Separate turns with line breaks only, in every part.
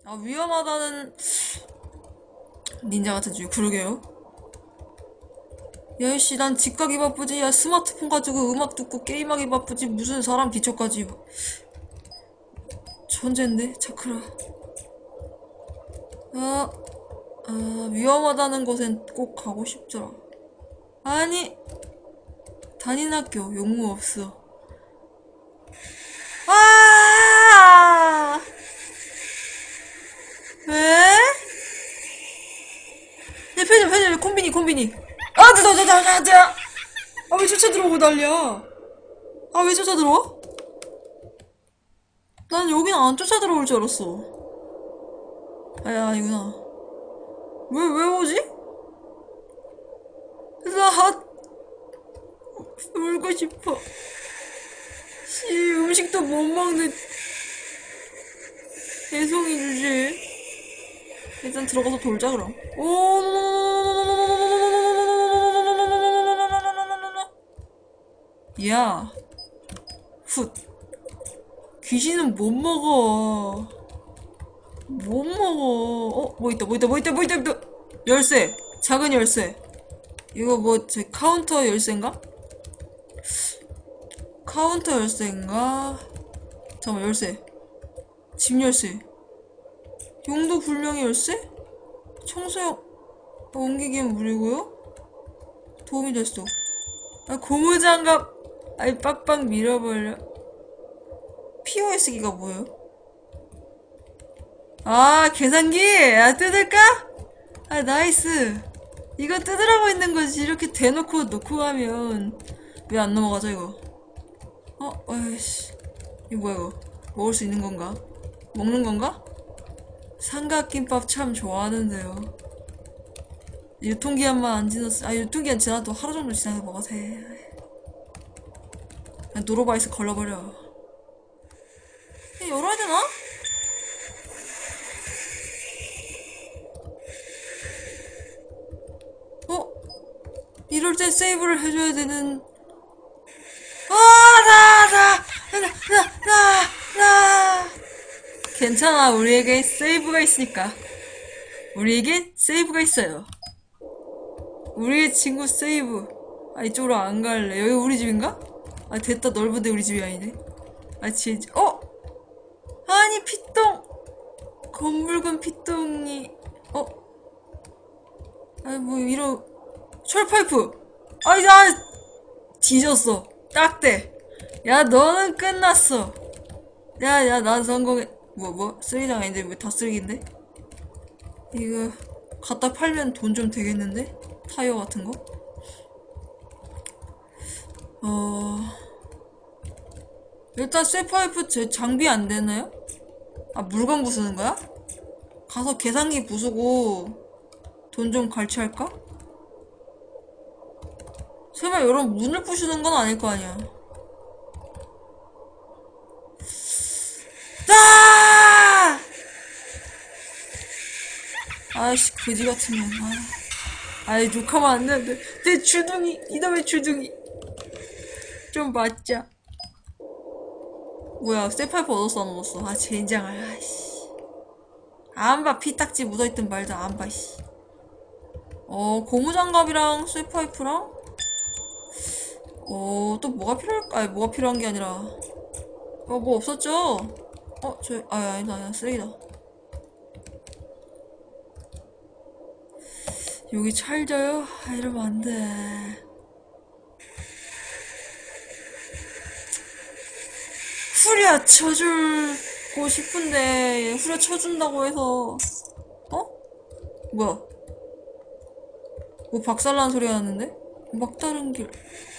아, 위험하다는 닌자 같은 줄. 그러게요. 야이씨, 난 집 가기 바쁘지. 야, 스마트폰 가지고 음악 듣고 게임하기 바쁘지. 무슨 사람 기척까지. 천재인데, 차크라. 아, 위험하다는 곳엔 꼭 가고 싶더라. 아니, 단인 학교 용무 없어. 아! 왜? 야, 편의점, 콤비니. 아, 자. 아, 왜 쫓아 들어오고 난리야? 아, 왜 쫓아 들어와? 난 여긴 안 쫓아 들어올 줄 알았어. 아니구나. 왜 오지? 나 울고 싶어. 음식도 못 먹는 애송이 주지. 일단 들어가서 돌자, 그럼. 야, 훗. 귀신은 못 먹어. 못 먹어. 뭐 있다. 열쇠. 작은 열쇠. 이거 제 카운터 열쇠인가? 카운터 열쇠인가? 잠깐만, 열쇠. 집 열쇠. 용도 불명의 열쇠? 청소용 옮기기엔 무료고요? 도움이 됐어. 고무장갑. 빡빡 밀어버려. POS기가 뭐예요? 계산기! 뜯을까? 나이스. 이거 뜯으라고 있는 거지. 이렇게 대놓고 놓고 가면 왜 안 넘어가죠, 이거? 아이씨. 이거 뭐야, 이거? 먹을 수 있는 건가? 먹는 건가? 삼각김밥 참 좋아하는데요. 유통기한만 안 지났어. 유통기한 지나도 하루 정도 지나서 먹어도 돼. 그냥 노로바이스 걸러버려. 열어야 되나? 이럴 때 세이브를 해줘야 되는. 괜찮아. 우리에게 세이브가 있으니까. 우리에게 세이브가 있어요. 우리의 친구 세이브. 이쪽으로 안 갈래. 여기 우리 집인가? 됐다. 넓은데 우리 집이 아니네. 진짜. 아니, 피똥. 검붉은 피똥이. 이런. 철파이프. 뒤졌어. 딱대. 야, 너는 끝났어. 야, 난 성공해. 쓰레기장 아닌데 왜 다 쓰레기인데? 이거 갖다 팔면 돈 좀 되겠는데? 타이어 같은 거? 일단 쇠파이프 제 장비 안 되나요? 물건 부수는 거야? 가서 계산기 부수고 돈 좀 갈취할까? 설마 이런 문을 부수는 건 아닐 거 아니야. 아이씨, 그지 같은 년. 욕하면 안 되는데. 내 주둥이, 이놈의 주둥이. 좀 맞자. 뭐야, 쇠파이프 얻었어, 안 얻었어? 젠장을, 아이씨. 안 봐, 피딱지 묻어있든 말든 안 봐, 씨. 고무장갑이랑 쇠파이프랑? 또 뭐가 필요할까? 뭐가 필요한 게 아니라. 뭐 없었죠? 아니다, 쓰레기다. 여기 찰져요? 이러면 안 돼. 후려 쳐주고 싶은데, 후려 쳐준다고 해서, 뭐야? 박살난 소리가 났는데? 막다른 길.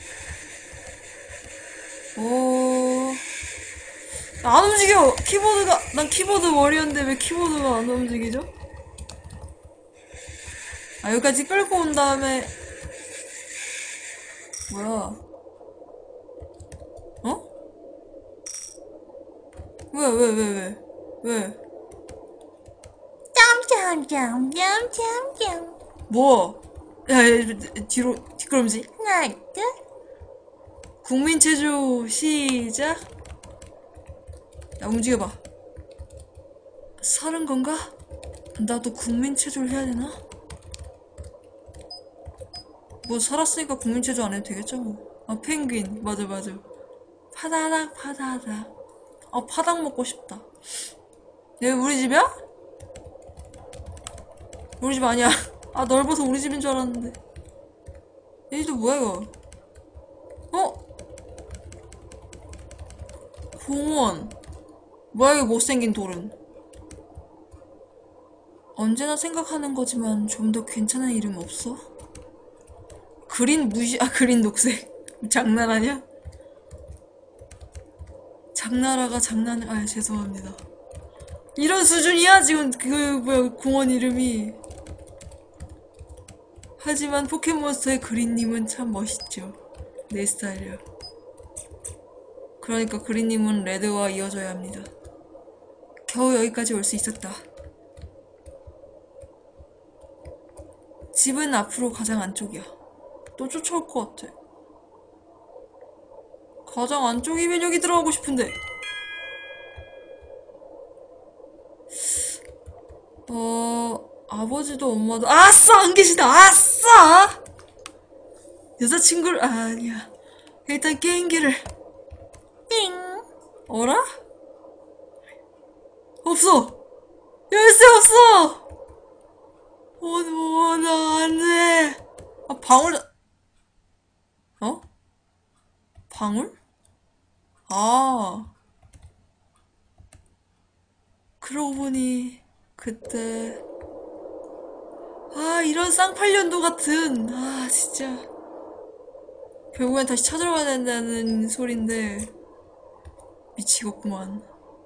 안 움직여! 키보드가, 난 키보드 머리였는데 왜 키보드가 안 움직이죠? 여기까지 끌고 온 다음에, 뭐야? 왜?
점점점점점점
뭐? 뒤로, 뒷걸음질.
하나 둘
국민체조, 시작. 움직여봐. 살은 건가? 나도 국민체조를 해야 되나? 뭐 살았으니까 국민체조 안 해도 되겠죠 뭐. 아 펭귄 맞아 맞아. 파다닥 파다닥. 아 파닭 먹고 싶다. 여기 우리 집이야? 우리 집 아니야. 아 넓어서 우리 집인 줄 알았는데. 여기도 뭐야 이거? 어? 공원. 뭐야 이거 못생긴 돌은. 언제나 생각하는 거지만 좀 더 괜찮은 이름 없어? 그린 그린 녹색. 장난하냐? 장나라가 장난을, 죄송합니다. 이런 수준이야, 지금, 공원 이름이. 하지만 포켓몬스터의 그린님은 참 멋있죠. 내 스타일이야. 그러니까 그린님은 레드와 이어져야 합니다. 겨우 여기까지 올 수 있었다. 집은 앞으로 가장 안쪽이야. 또 쫓아올 것 같아. 가장 안쪽이면 여기 들어가고 싶은데. 아버지도 엄마도 아싸! 안 계시다! 아싸! 여자친구를 아니야. 일단 게임기를 삥. 어라? 없어! 열쇠 없어! 나 안돼. 방울. 어? 방울? 그러고 보니 그때 이런 쌍팔년도 같은 진짜 결국엔 다시 찾아와야 된다는 소린데 미치겠구만.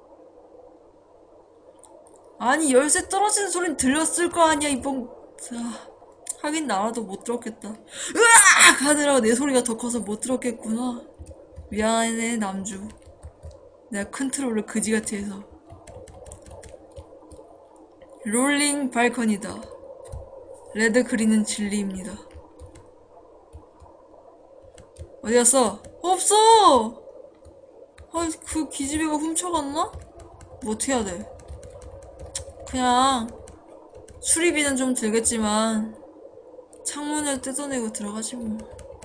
아니 열쇠 떨어지는 소린 들렸을 거 아니야 이번. 하긴 나라도 못 들었겠다. 으악! 하느라고 내 소리가 더 커서 못 들었겠구나. 미안해 남주. 내가 컨트롤을 그지같이 해서. 롤링 발컨이다. 레드 그린은 진리입니다. 어디갔어? 없어! 그 기집애가 훔쳐갔나? 뭐 어떻게 해야 돼? 그냥 수리비는 좀 들겠지만 창문을 뜯어내고 들어가지 뭐.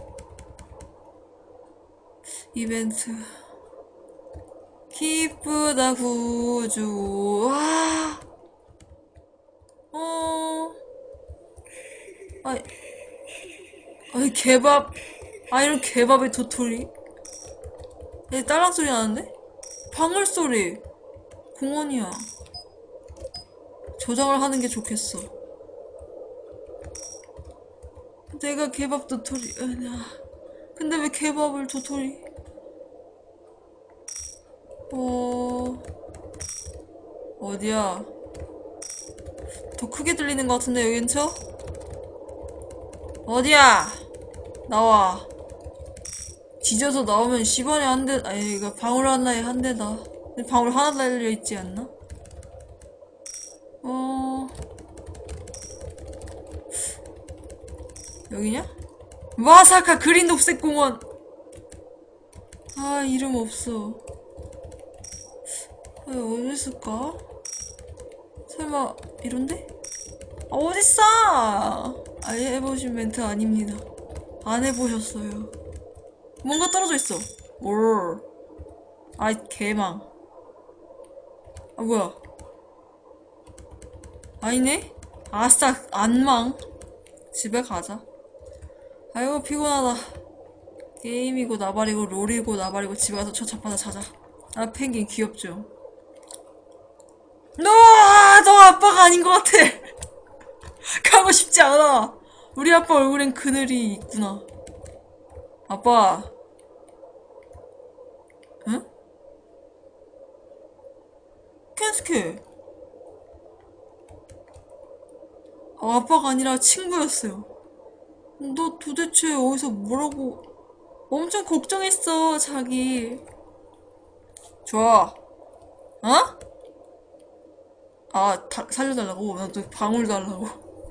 이벤트 기쁘다 구주. 개밥. 이런 개밥의 도토리. 딸랑 소리 나는데? 방울 소리. 공원이야. 저장을 하는 게 좋겠어. 내가 개밥 도토리. 근데 왜 개밥을 도토리? 어디야? 더 크게 들리는 것 같은데 여기 근처? 어디야? 나와. 뒤져서 나오면 10원에 한 대. 이거 방울 하나에 한 대다. 근데 방울 하나 달려있지 않나? 여기냐? 마사카 그린 녹색 공원. 이름 없어. 어디 있을까? 설마 이런데? 어딨어? 해보신 멘트 아닙니다. 안 해보셨어요. 뭔가 떨어져 있어. 올. 개망. 뭐야? 아니네? 아싸, 안망. 집에 가자. 아이고, 피곤하다. 게임이고, 나발이고, 롤이고, 나발이고, 집에 가서 저 잡하다 자자. 펭귄 귀엽죠? 너 아빠가 아닌 것 같아. 가고 싶지 않아. 우리 아빠 얼굴엔 그늘이 있구나. 아빠. 응? 켄스케. 아빠가 아니라 친구였어요. 너 도대체 어디서 뭐라고. 엄청 걱정했어 자기. 좋아. 어? 살려달라고? 나도 방울 달라고.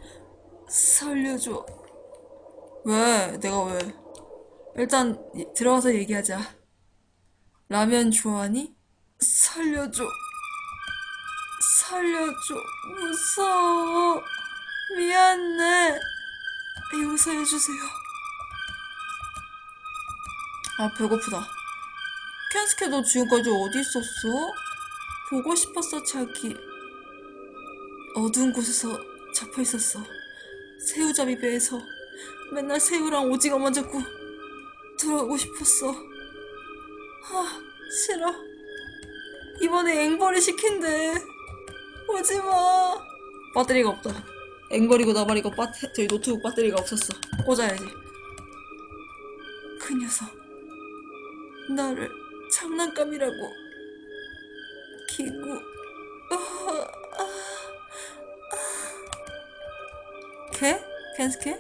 살려줘. 왜? 내가 왜? 일단 들어가서 얘기하자. 라면 좋아하니? 살려줘. 살려줘. 무서워. 미안해. 용서해주세요. 아, 배고프다. 켄스케, 너 지금까지 어디 있었어? 보고 싶었어, 자기. 어두운 곳에서 잡혀있었어. 새우잡이 배에서 맨날 새우랑 오징어만 잡고 들어가고 싶었어. 아, 싫어. 이번에 앵벌이 시킨대. 오지마. 배터리가 없다. 앵벌이고 나발이고 저희 노트북 배터리가 없었어. 꽂아야지. 그 녀석 나를 장난감이라고 기구. 걔? 켄스케?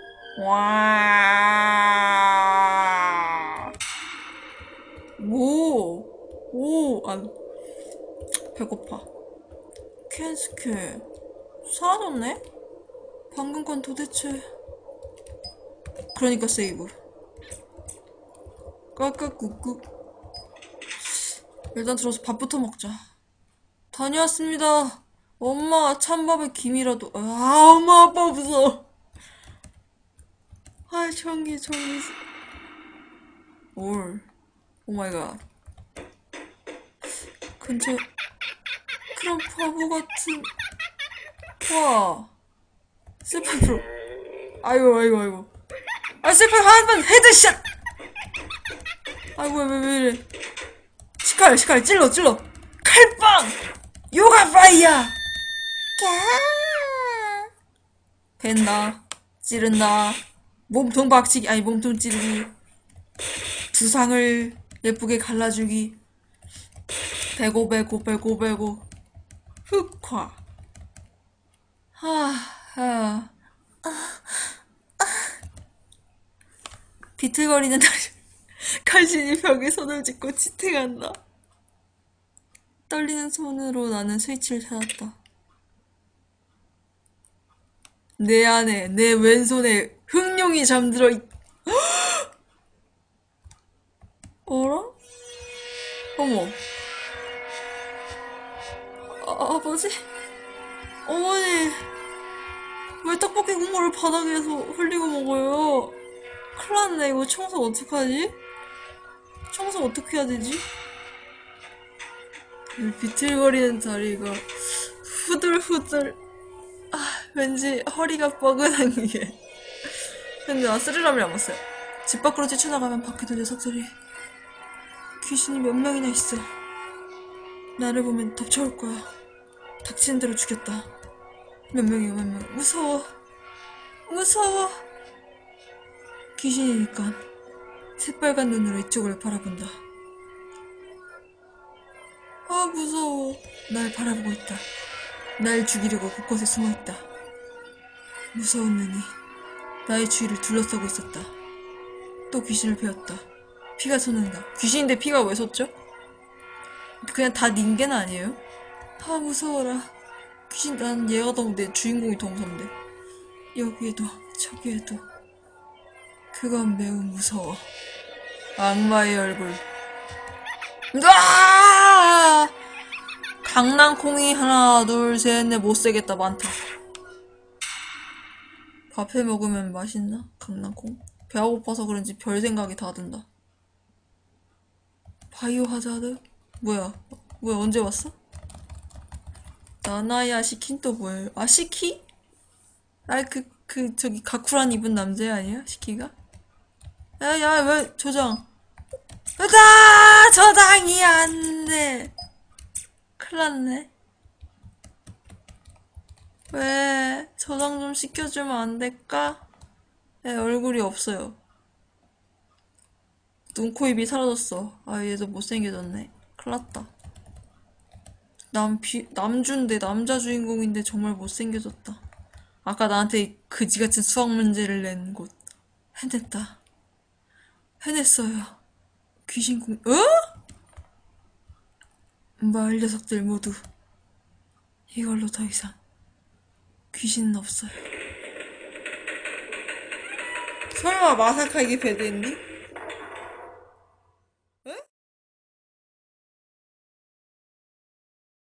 와. 배고파. 켄스케 사라졌네? 방금 건 도대체. 그러니까 세이브. 까까꾸꾸. 일단 들어서 밥부터 먹자. 다녀왔습니다. 엄마, 찬밥에 김이라도. 아, 엄마, 아빠 무서워. 아, 전기. 오마이갓. 근처 그런 바보 같은. 와, 슬픈 프로. 아이고. 아, 슬픈 한번 헤드샷. 아이고, 왜 이래. 시칼, 찔러. 칼빵! 요가 파이야! 벤다, 찌른다, 몸통 박치기, 아니, 몸통 찌르기, 두상을 예쁘게 갈라주기, 배고, 흑화. 비틀거리는 칼신이 벽에 손을 짚고 지탱한다. 떨리는 손으로 나는 스위치를 찾았다. 내 안에, 내 왼손에 흑룡이 잠들어 어라? 어머. 아버지? 어머니, 왜 떡볶이 국물을 바닥에서 흘리고 먹어요? 큰일 났네. 이거 청소 어떡하지? 청소 어떻게 해야 되지? 비틀거리는 다리가 후들후들. 왠지 허리가 뻐근한 게. 근데 나 스리라면 안 봤어요. 집 밖으로 뛰쳐나가면 밖에도 녀석들이. 귀신이 몇 명이나 있어. 나를 보면 덮쳐올 거야. 닥치는 대로 죽였다. 몇 명이야, 몇 명. 무서워. 귀신이니까 새빨간 눈으로 이쪽을 바라본다. 아, 무서워. 날 바라보고 있다. 날 죽이려고 곳곳에 숨어있다. 무서운 눈이 나의 주위를 둘러싸고 있었다. 또 귀신을 배웠다. 피가 솟는다. 귀신인데 피가 왜 솟죠? 그냥 다 닌겐 아니에요? 아, 무서워라. 귀신. 난 얘가 더, 내 주인공이 더 무섭네. 여기에도 저기에도. 그건 매우 무서워. 악마의 얼굴. 으아! 강낭콩이 하나, 둘, 셋, 넷, 못세겠다. 많다. 밥해 먹으면 맛있나? 강낭콩? 배가 고파서 그런지 별 생각이 다 든다. 바이오 하자드? 뭐야, 언제 왔어? 나나야 시킨 또 뭐예요? 아, 시키? 저기 가쿠란 입은 남자 아니야? 시키가? 야, 왜 저장? 저장이 안 돼. 큰일 났네. 왜 저장 좀 시켜주면 안 될까? 내 얼굴이 없어요. 눈, 코, 입이 사라졌어. 아, 얘도 못생겨졌네. 큰일 났다. 남주인데, 남자 주인공인데 정말 못생겨졌다. 아까 나한테 그지같은 수학 문제를 낸 곳. 해냈어요. 귀신공. 마을 녀석들 모두 이걸로 더 이상 귀신은 없어요. 설마 마사카 이게 배드엔딩?